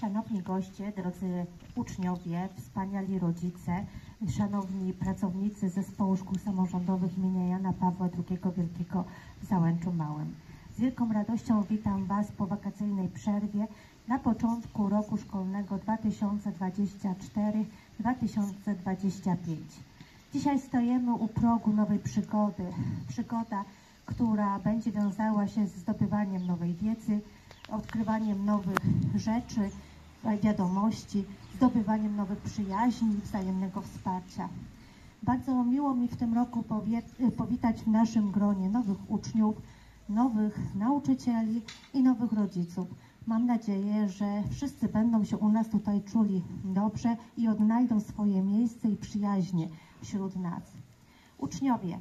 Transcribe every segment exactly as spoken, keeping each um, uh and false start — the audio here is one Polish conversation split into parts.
Szanowni goście, drodzy uczniowie, wspaniali rodzice, szanowni pracownicy Zespołu Szkół Samorządowych imienia Jana Pawła drugiego Wielkiego w Załęczu Małym. Z wielką radością witam Was po wakacyjnej przerwie na początku roku szkolnego dwa tysiące dwudziestego czwartego dwa tysiące dwudziestego piątego. Dzisiaj stajemy u progu nowej przygody. Przygoda, która będzie wiązała się z zdobywaniem nowej wiedzy, odkrywaniem nowych rzeczy, wiadomości, zdobywaniem nowych przyjaźni, wzajemnego wsparcia. Bardzo miło mi w tym roku powitać w naszym gronie nowych uczniów, nowych nauczycieli i nowych rodziców. Mam nadzieję, że wszyscy będą się u nas tutaj czuli dobrze i odnajdą swoje miejsce i przyjaźnie wśród nas. Uczniowie,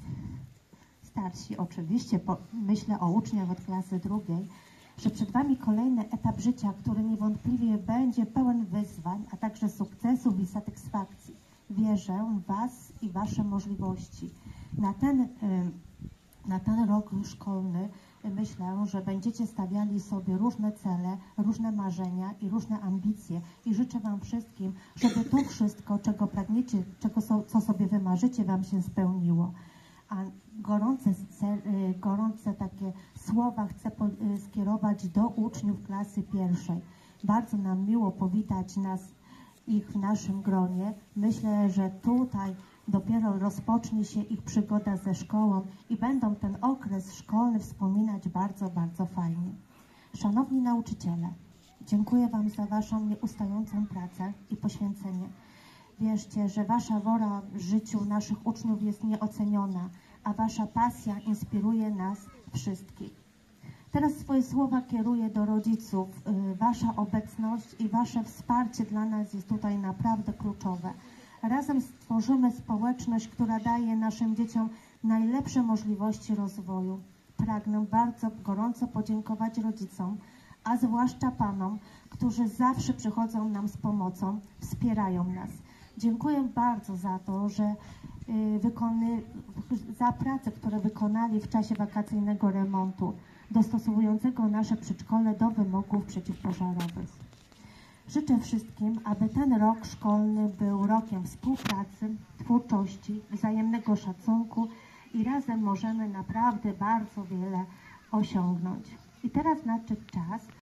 starsi oczywiście, myślę o uczniach od klasy drugiej, że przed Wami kolejny etap życia, który niewątpliwie będzie pełen wyzwań, a także sukcesów i satysfakcji. Wierzę w Was i Wasze możliwości. Na ten, na ten rok szkolny myślę, że będziecie stawiali sobie różne cele, różne marzenia i różne ambicje i życzę Wam wszystkim, żeby to wszystko, czego pragniecie, czego so, co sobie wymarzycie, Wam się spełniło. A gorące, gorące takie słowa chcę skierować do uczniów klasy pierwszej. Bardzo nam miło powitać nas, ich w naszym gronie. Myślę, że tutaj dopiero rozpocznie się ich przygoda ze szkołą i będą ten okres szkolny wspominać bardzo, bardzo fajnie. Szanowni nauczyciele, dziękuję Wam za Waszą nieustającą pracę i poświęcenie. Wierzcie, że Wasza wola w życiu naszych uczniów jest nieoceniona, a Wasza pasja inspiruje nas wszystkich. Teraz swoje słowa kieruję do rodziców. Wasza obecność i Wasze wsparcie dla nas jest tutaj naprawdę kluczowe. Razem stworzymy społeczność, która daje naszym dzieciom najlepsze możliwości rozwoju. Pragnę bardzo gorąco podziękować rodzicom, a zwłaszcza Panom, którzy zawsze przychodzą nam z pomocą, wspierają nas. Dziękuję bardzo za to, że wykony, za pracę, które wykonali w czasie wakacyjnego remontu, dostosowującego nasze przedszkole do wymogów przeciwpożarowych. Życzę wszystkim, aby ten rok szkolny był rokiem współpracy, twórczości, wzajemnego szacunku i razem możemy naprawdę bardzo wiele osiągnąć. I teraz nadszedł czas,